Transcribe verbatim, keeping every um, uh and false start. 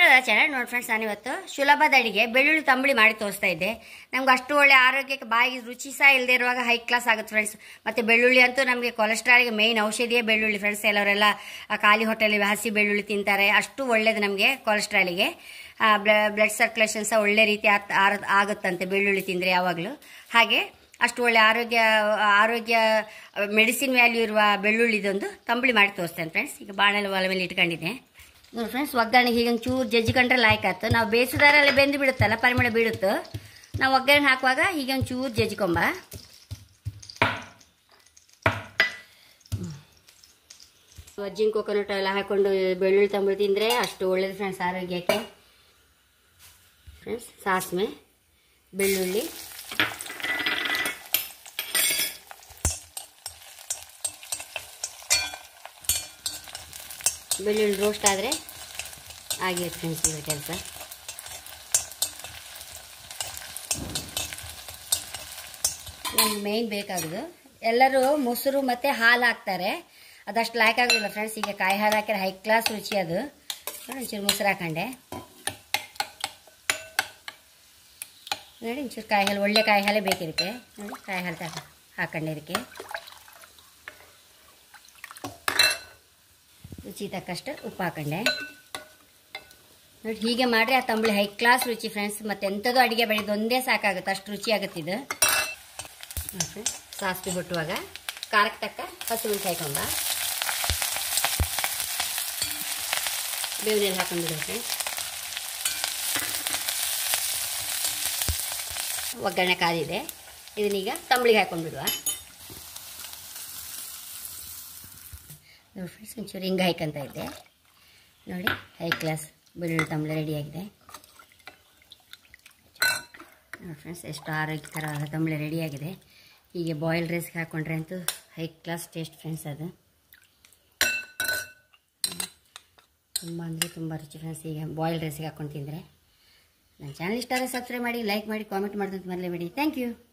ಚೆನ್ನಾಗಿ ನೋಡಿ ಫ್ರೆಂಡ್ಸ್, ನಾನಿವತ್ತು ಸುಲಭದ ಅಡಿಗೆ ಬೆಳ್ಳುಳ್ಳಿ ತಂಬಳಿ ಮಾಡಿ ತೋರಿಸ್ತಾ ಇದ್ದೆ. ನಮ್ಗೆ ಅಷ್ಟು ಒಳ್ಳೆ ಆರೋಗ್ಯಕ್ಕೆ ಬಾಯಿಗೆ ರುಚಿ ಸಹ ಇಲ್ಲದೆ ಇರುವಾಗ ಹೈ ಕ್ಲಾಸ್ ಆಗುತ್ತೆ ಫ್ರೆಂಡ್ಸ್. ಮತ್ತು ಬೆಳ್ಳುಳ್ಳಿ ಅಂತೂ ನಮಗೆ ಕೊಲೆಸ್ಟ್ರಾಲ್ಗೆ ಮೇಯ್ನ್ ಔಷಧಿಯೇ ಬೆಳ್ಳುಳ್ಳಿ ಫ್ರೆಂಡ್ಸ್. ಎಲ್ಲವರೆಲ್ಲ ಖಾಲಿ ಹೊಟ್ಟೆಲಿ ಹಸಿ ಬೆಳ್ಳುಳ್ಳಿ ತಿಂತಾರೆ, ಅಷ್ಟು ಒಳ್ಳೇದು ನಮಗೆ ಕೊಲೆಸ್ಟ್ರಾಲಿಗೆ. ಬ್ಲಡ್ ಸರ್ಕ್ಯುಲೇಷನ್ ಸಹ ಒಳ್ಳೆ ರೀತಿ ಆಗುತ್ತಂತೆ ಬೆಳ್ಳುಳ್ಳಿ ತಿಂದರೆ ಯಾವಾಗಲೂ. ಹಾಗೆ ಅಷ್ಟು ಒಳ್ಳೆ ಆರೋಗ್ಯ ಆರೋಗ್ಯ ಮೆಡಿಸಿನ್ ವ್ಯಾಲ್ಯೂ ಇರುವ ಬೆಳ್ಳುಳ್ಳಿದೊಂದು ತಂಬಳಿ ಮಾಡಿ ತೋರಿಸ್ತೇನೆ ಫ್ರೆಂಡ್ಸ್. ಈಗ ಬಾಣಲೆ ಒಲೆ ಮೇಲೆ ಇಟ್ಕೊಂಡಿದ್ದೆ ನೋಡಿ ಫ್ರೆಂಡ್ಸ್. ಒಗ್ಗರಣೆಗೆ ಹೀಗೆ ಚೂರು ಜಜ್ಜಿಕೊಂಡ್ರೆ ಲಾಯ್ಕ್ ಆಯ್ತು. ನಾವು ಬೇಯಿಸಿದಾರಲ್ಲಿ ಬೆಂದು ಬಿಡುತ್ತಲ್ಲ, ಪರಿಮಳ ಬೀಳುತ್ತೆ. ನಾವು ಒಗ್ಗರಣೆ ಹಾಕುವಾಗ ಹೀಗೆ ಒಂದು ಚೂರು ಜಜ್ಜಿಕೊಂಬ. ಅಜ್ಜಿನ ಕೊಕೊನಟ್ ಎಲ್ಲ ಹಾಕೊಂಡು ಬೆಳ್ಳುಳ್ಳಿ ತಂಬಳಿ ತಿಂದರೆ ಅಷ್ಟು ಒಳ್ಳೇದು ಫ್ರೆಂಡ್ಸ್ ಆರೋಗ್ಯಕ್ಕೆ. ಫ್ರೆಂಡ್ಸ್, ಸಾಸಿವೆ, ಬೆಳ್ಳುಳ್ಳಿ, ಬೆಳ್ಳುಳ್ಳಿ ರೋಸ್ಟ್ ಆದರೆ ಆಗಿರುತ್ತೆ ಫ್ರೆಂಡ್ಸ್ ಈಗ ಕೆಲಸ. ನಮ್ಗೆ ಮೇಯ್ನ್ ಬೇಕಾಗೋದು, ಎಲ್ಲರೂ ಮೊಸರು ಮತ್ತು ಹಾಲು ಹಾಕ್ತಾರೆ, ಅದಷ್ಟು ಲಾಯ್ಕ್ ಆಗೋದಿಲ್ಲ ಫ್ರೆಂಡ್ಸ್. ಈಗ ಕಾಯಿ ಹಾಲು ಹಾಕಿದ್ರೆ ಹೈ ಕ್ಲಾಸ್ ರುಚಿ ಅದು. ಒಂಚೂರು ಮೊಸರು ಹಾಕೊಂಡೆ ನೋಡಿ. ಒಂಚೂರು ಕಾಯಿ ಹಾಲು, ಒಳ್ಳೆ ಕಾಯಿ ಹಾಲೇ ಬೇಕಿದಕ್ಕೆ ನೋಡಿ. ಕಾಯಿ ಹಾಲು ತಗ ಹಾಕೊಂಡೆ ಇದಕ್ಕೆ ರುಚಿ ತಕ್ಕಷ್ಟು ಉಪ್ಪು ಹಾಕೊಂಡೆ ನೋಡಿ. ಹೀಗೆ ಮಾಡಿದ್ರೆ ಆ ತಂಬಳಿ ಹೈ ಕ್ಲಾಸ್ ರುಚಿ ಫ್ರೆಂಡ್ಸ್. ಮತ್ತು ಎಂಥದ್ದು ಅಡುಗೆ ಬೆಳೆದು ಒಂದೇ ಸಾಕಾಗುತ್ತೆ, ಅಷ್ಟು ರುಚಿ ಆಗುತ್ತಿದ್ದು. ಸಾಸಿವೆ ಹುಟ್ಟುವಾಗ ಖಾರಕ್ಕೆ ತಕ್ಕ ಹಸಿಮೆಣಸು ಹಾಕೊಂಡ ಬೇವಿನೆಲ್ಲ ಹಾಕೊಂಡ್ಬಿಡುವ ಫ್ರೆಂಡ್ಸ್. ಒಗ್ಗರಣೆ ಕಾದಿದೆ, ಇದನ್ನೀಗ ತಂಬಳಿಗೆ ಹಾಕೊಂಡ್ಬಿಡುವ ನೋಡಿ ಫ್ರೆಂಡ್ಸ್. ಒಂಚೂರು ಹಿಂಗೆ ಹಾಕಂತ ಇದ್ದೆ ನೋಡಿ. ಹೈ ಕ್ಲಾಸ್ ಬೆಳ್ಳುಳ್ಳಿ ತಂಬಳಿ ರೆಡಿಯಾಗಿದೆ ನೋಡಿ ಫ್ರೆಂಡ್ಸ್. ಎಷ್ಟು ಆರೋಗ್ಯಕರವಾದ ತಂಬಳಿ ರೆಡಿಯಾಗಿದೆ. ಹೀಗೆ ಬಾಯ್ಲ್ ರೈಸ್ಗೆ ಹಾಕ್ಕೊಂಡ್ರೆ ಅಂತೂ ಹೈ ಕ್ಲಾಸ್ ಟೇಸ್ಟ್ ಫ್ರೆಂಡ್ಸ್. ಅದು ತುಂಬ ಅಂದರೆ ತುಂಬ ರುಚಿ ಫ್ರೆಂಡ್ಸ್. ಈಗ ಬಾಯ್ಲ್ ರೈಸ್ಗೆ ಹಾಕ್ಕೊಂಡು ತಿಂದರೆ. ನನ್ನ ಚಾನಲ್ ಇಷ್ಟ ಆದರೆ ಸಬ್ಸ್ಕ್ರೈಬ್ ಮಾಡಿ, ಲೈಕ್ ಮಾಡಿ, ಕಾಮೆಂಟ್ ಮಾಡೋದಂತ ಮರಲೇಬೇಡಿ. Thank you.